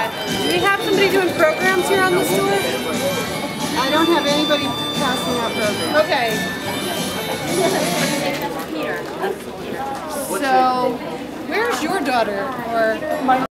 Do we have somebody doing programs here on the store? I don't have anybody passing out programs. Okay. So, where's your daughter? Or my